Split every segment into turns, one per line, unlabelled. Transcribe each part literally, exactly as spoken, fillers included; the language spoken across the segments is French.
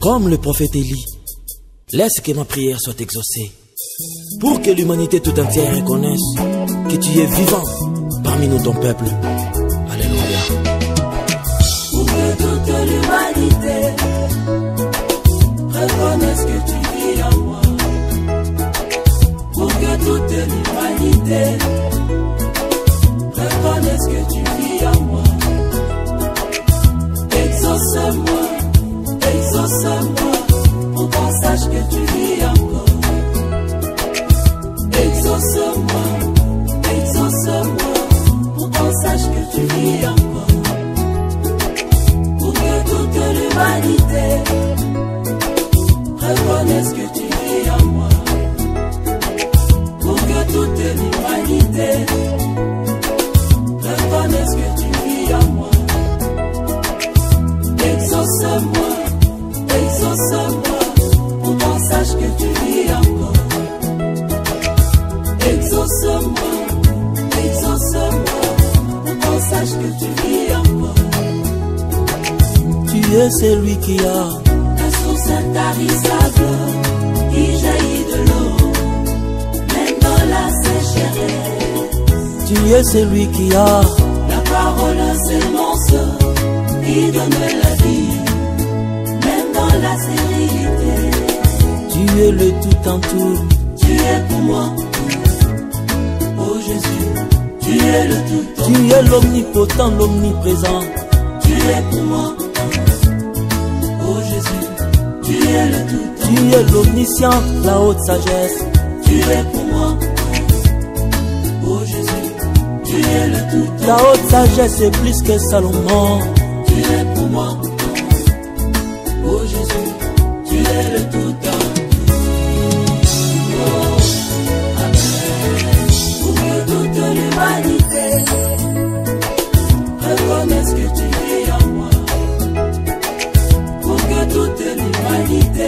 Comme le prophète Élie, laisse que ma prière soit exaucée, pour que l'humanité tout entière reconnaisse que tu es vivant parmi nous, ton peuple. Alléluia.
Pour que toute l'humanité reconnaisse que tu vis en moi. Pour que toute l'humanité reconnaisse que tu vis en moi. Exauce-moi, exauce-moi, pour qu'on sache que tu vis encore. Exauce-moi, exauce-moi, pour qu'on sache que tu vis encore. Pour que toute l'humanité reconnaisse que tu vis en moi. Pour que toute l'humanité reconnaisse que tu vis en moi. Exauce-moi, exauce-moi, pour qu'on sache que tu vis encore. Exauce-moi, exauce-moi, pour qu'on sache que tu vis encore.
Tu es celui qui a
la source intarissable qui jaillit de l'eau, même dans la sécheresse.
Tu es celui qui a
la parole sémence qui donne la vie, même dans la stérilité.
Tu es le tout en tout.
Tu es pour moi, oh Jésus, tu es le tout en tout.
Tu es l'omnipotent, l'omniprésent.
Tu es pour moi, oh Jésus, tu es le tout en tout.
Tu es l'omniscient, la haute sagesse.
Tu es pour moi, oh Jésus, tu es le tout en tout.
La haute sagesse est plus que Salomon.
Tu es pour moi, oh Jésus, tu es le tout en tout. Oh, Amen. Pour que toute l'humanité reconnaisse que tu vis en moi. Pour que toute l'humanité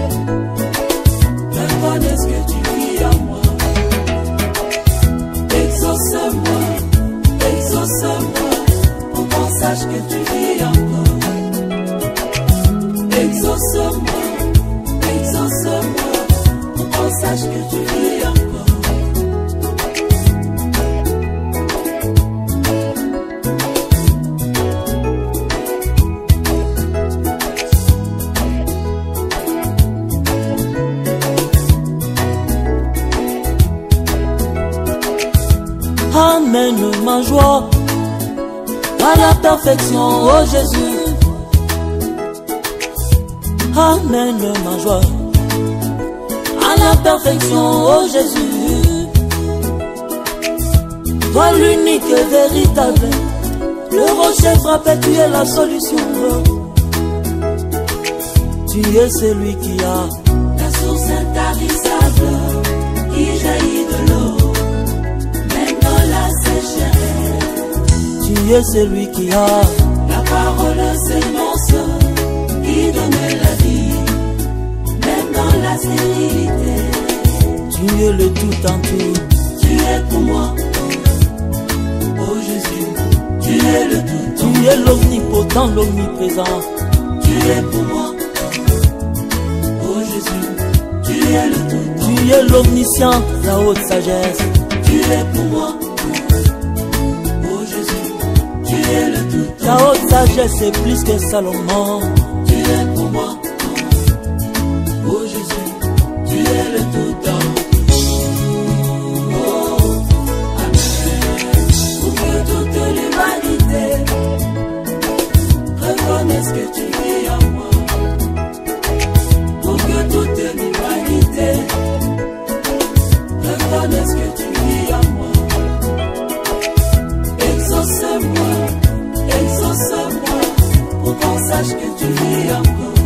reconnaisse que tu vis en moi. Exauce-moi, exauce-moi, pour qu'on sache que tu vis encore. Exauce-moi, exauce-moi, pour qu'on sache que tu vis encore.
Amène ma joie à la perfection, oh Jésus. Amène ma joie à la perfection, oh Jésus. Toi l'unique et véritable, le rocher frappé, tu es la solution. Tu es celui qui a
la source intarissable qui jaillit de l'eau, même dans la sécheresse.
Tu es celui qui a
la parole sémence qui donne la vie, même dans la stérilité.
Tu es le tout en tout.
Tu es pour moi, oh Jésus, tu es le tout en tout.
Tu es l'omnipotent, l'omniprésent.
Tu es pour moi, oh Jésus, tu es le tout en tout.
Tu es l'omniscient, la haute sagesse.
Tu es pour moi, oh Jésus, tu es le tout en tout.
La haute sagesse est plus que Salomon.
Tu es pour moi, oh Jésus, tu es le tout en tout. Oh, Amen. Pour que toute l'humanité reconnaisse que tu vis en moi. Pour que toute l'humanité reconnaisse que tu vis en moi. Exauce-moi, exauce-moi, pour qu'on sache que tu vis encore.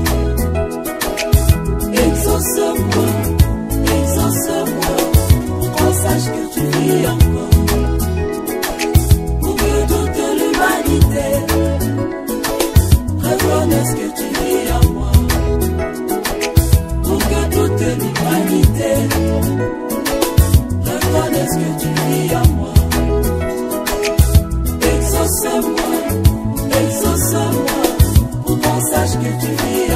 Exauce-moi, exauce-moi, pour qu'on sache que tu vis encore. Pour que toute l'humanité reconnaisse que tu vis en moi. Pour que toute l'humanité reconnaisse que tu vis en moi. Exauce-moi, exauce-moi, pour qu'on sache que tu vis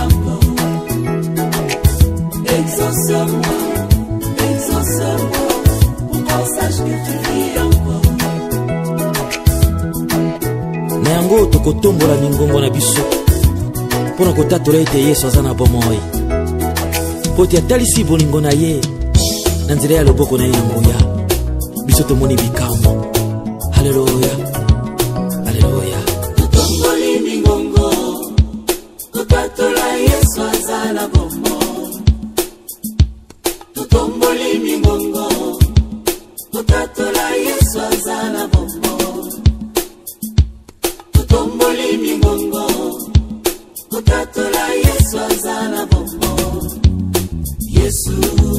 oyo tokotombola mingongo na biso mpona kotatola ete Yesu aza na bomoi mpo te atalisi bolingo na ye na nzela ya loboko na ye na nguya biso tomoni bikambo. Haleluya, haleluya.
Totomboli mingongo kotatola Yesu aza na bomoi. Totomboli mingongo kotatola Yesu aza na bomoi. Totomboli mingongo kotatola Yesu aza na bomoi. Yesu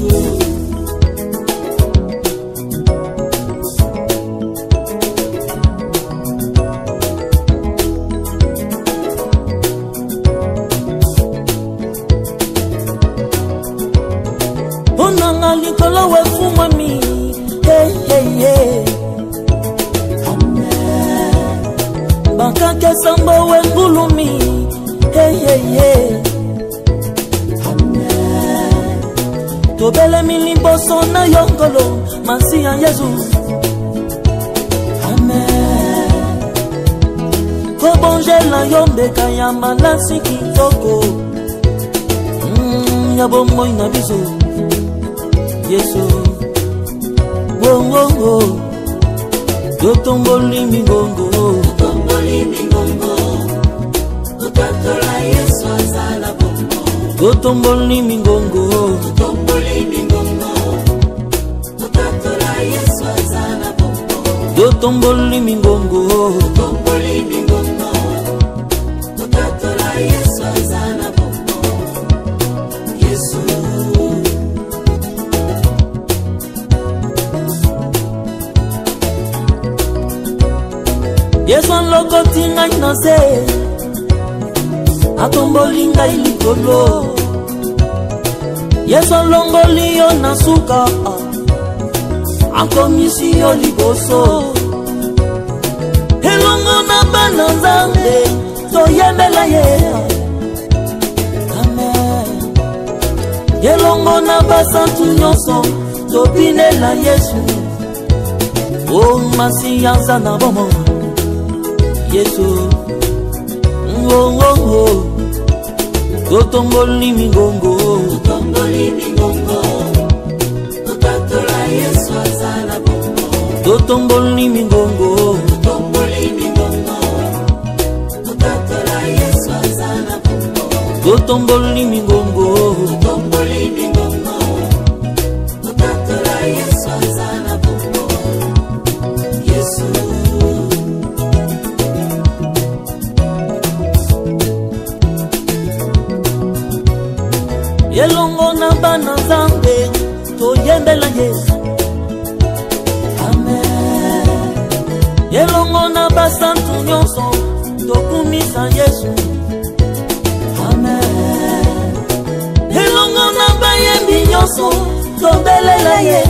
Onanga likolo wefuma mi, hey hey hey. Amen. Baka kesambo wengulumi, hey hey hey. Amen. Tobele milimboso na yongolo, masi ya Yesu. Amen. Kobonjela yombeka ya malasi kitoko. Mm, ya bombo ina biso. Yesu, wo wo wo, totomboli mingongo,
totomboli mingongo kotatola Yesu aza na bomoi.
totomboli mingongo,
totomboli mingongo kotatola Yesu aza na bomoi.
totomboli mingongo,
totomboli mingongo kotatola Yesu aza na bomoi. Yesu
Yesu lokoti ngai na se, atomboli ngai likolo. Yesu longoli yo na suka, akomisi yo liboso. Elongo na bana nzambe, toyembela ye. Amen. Elongo na basantu nyonso, topinela Yesu. O masi yanza na bomo Yesu, oh oh oh, totomboli mingongo,
totomboli mingongo kotatola Yesu aza na bomoi.
totomboli mingongo,
totomboli mingongo kotatola Yesu aza na bomoi.
totomboli mingongo,
totomboli mingongo kotatola Yesu aza na bomoi. Yesu
elongo na bana nzambe, toyembela Yesu. Amen. Elongo na basantu nyonso, tokumisa Yesu. Amen. Elongo na bayembi nyonso, tobelela ye.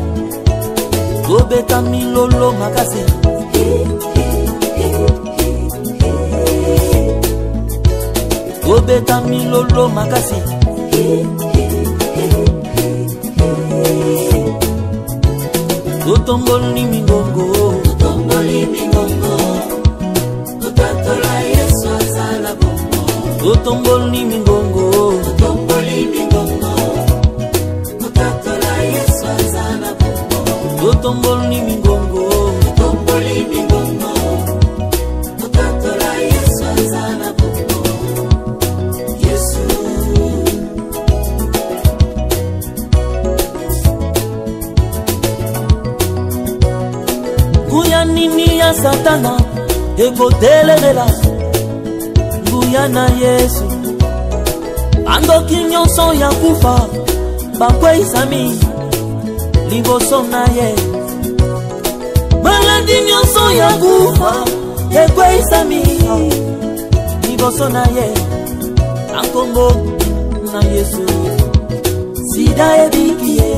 Tobeta milolo makasi, tobeta milolo makasi. Totomboli mingongo,
totomboli mingongo kotatola Yesu aza na bomoi.
totomboli mingongo,
totomboli mingongo kotatola Yesu aza na bomoi.
totomboli mingongo,
totomboli mingongo kotatola Yesu aza na bomoi. Yesu
nguya nini ya satana, ekotelemela nguya na Yesu. Andoki nyonso ya kufa, bakweisami liboso na ye. Maladi nyonso ya kufa, ekweisami liboso na ye. Ankombo na Yesu, sida ebiki ye.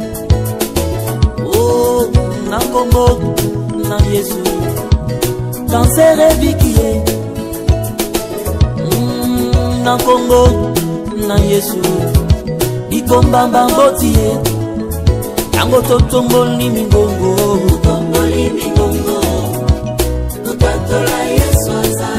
Oh, nankombo na Yesu, cancer ebiki ye. Mm, nankombo na Yesu, ikombamba mboti ye. Yango totomboli mingongo,
totomboli mingongo kotatola Yesu aza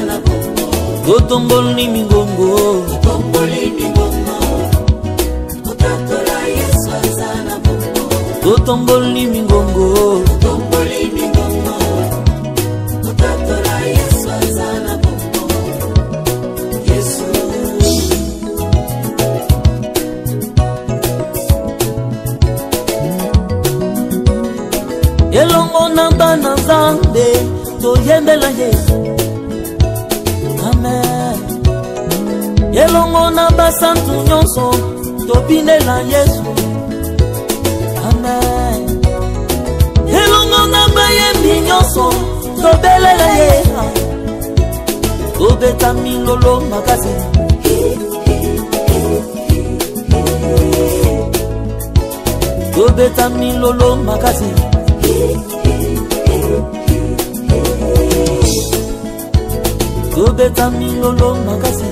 totomboli mingongo
totomboli mingongo totatola Yesu aza na bomoi
totomboli mingongo
totomboli mingongo totatola Yesu aza na bomoi Yesu
elongo na bana Nzambe toyembela Yesu amen elongo na basantu nyonso tobinela Yesu amen elongo na bayembi nyonso tobelela Ye tobeta milolo makasi tobeta milolo makasi tobeta milolo makasi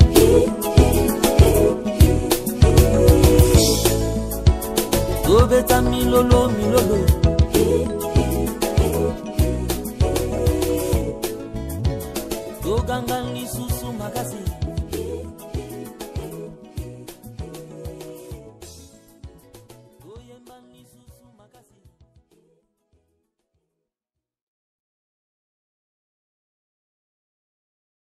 tobeta milolo milolo toganga lisusu makasi